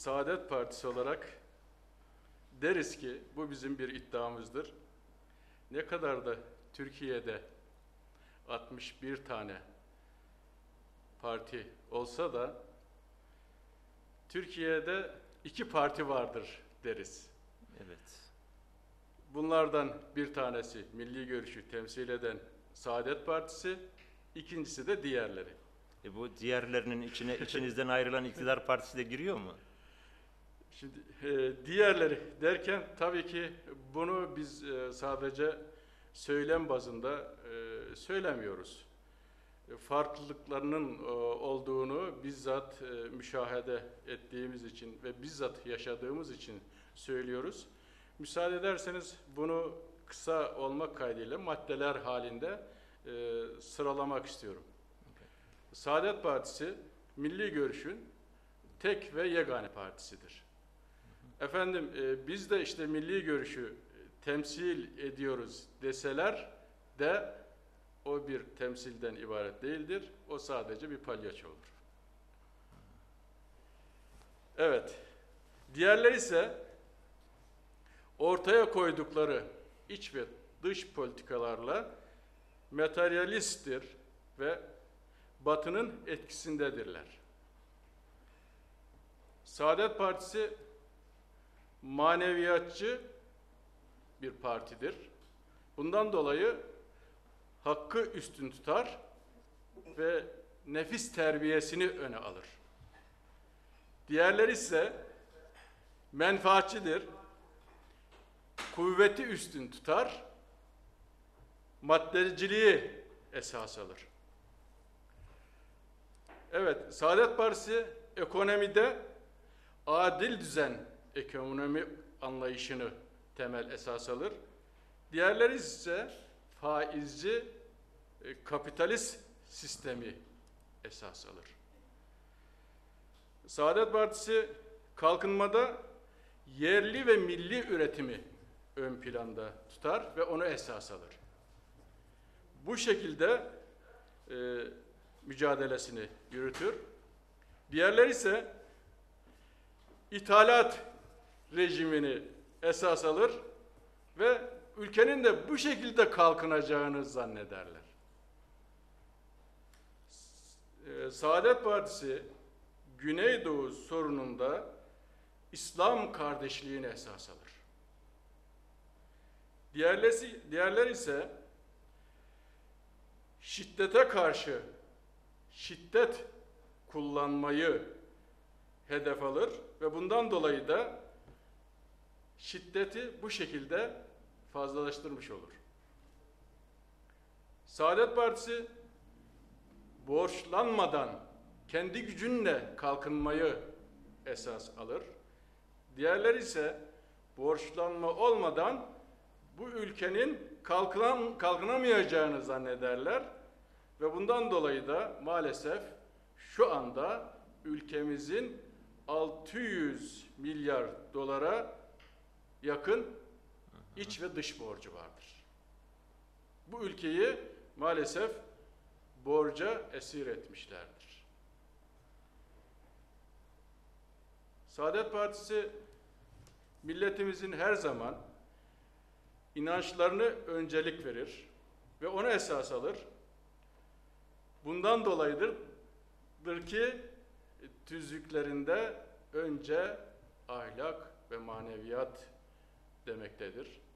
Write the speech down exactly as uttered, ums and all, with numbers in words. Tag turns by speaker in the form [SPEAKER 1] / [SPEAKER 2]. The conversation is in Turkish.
[SPEAKER 1] Saadet Partisi olarak deriz ki bu bizim bir iddiamızdır. Ne kadar da Türkiye'de altmış bir tane parti olsa da Türkiye'de iki parti vardır deriz.
[SPEAKER 2] Evet.
[SPEAKER 1] Bunlardan bir tanesi milli görüşü temsil eden Saadet Partisi, ikincisi de diğerleri.
[SPEAKER 2] E bu diğerlerinin içine içinizden ayrılan iktidar partisi de giriyor mu?
[SPEAKER 1] Şimdi e, diğerleri derken tabii ki bunu biz e, sadece söylem bazında e, söylemiyoruz. E, farklılıklarının e, olduğunu bizzat e, müşahede ettiğimiz için ve bizzat yaşadığımız için söylüyoruz. Müsaade ederseniz bunu kısa olmak kaydıyla maddeler halinde e, sıralamak istiyorum. Saadet Partisi, milli görüşün tek ve yegane partisidir. Efendim e, biz de işte milli görüşü temsil ediyoruz deseler de o bir temsilden ibaret değildir. O sadece bir palyaço olur. Evet. Diğerleri ise ortaya koydukları iç ve dış politikalarla materyalisttir ve Batı'nın etkisindedirler. Saadet Partisi maneviyatçı bir partidir. Bundan dolayı hakkı üstün tutar ve nefis terbiyesini öne alır. Diğerleri ise menfaatçidir, kuvveti üstün tutar, maddeciliği esas alır. Evet, Saadet Partisi ekonomide adil düzen ekonomi anlayışını temel esas alır. Diğerleri ise faizci e, kapitalist sistemi esas alır. Saadet Partisi kalkınmada yerli ve milli üretimi ön planda tutar ve onu esas alır. Bu şekilde e, mücadelesini yürütür. Diğerleri ise ithalat rejimini esas alır ve ülkenin de bu şekilde kalkınacağını zannederler. Saadet Partisi Güneydoğu sorununda İslam kardeşliğini esas alır. Diğerleri, diğerleri ise şiddete karşı şiddet kullanmayı hedef alır ve bundan dolayı da şiddeti bu şekilde fazlalaştırmış olur. Saadet Partisi borçlanmadan kendi gücünle kalkınmayı esas alır. Diğerleri ise borçlanma olmadan bu ülkenin kalkınan, kalkınamayacağını zannederler ve bundan dolayı da maalesef şu anda ülkemizin altı yüz milyar dolara yakın iç ve dış borcu vardır. Bu ülkeyi maalesef borca esir etmişlerdir. Saadet Partisi milletimizin her zaman inançlarını öncelik verir ve onu esas alır. Bundan dolayıdır ki tüzüklerinde önce ahlak ve maneviyat demektedir.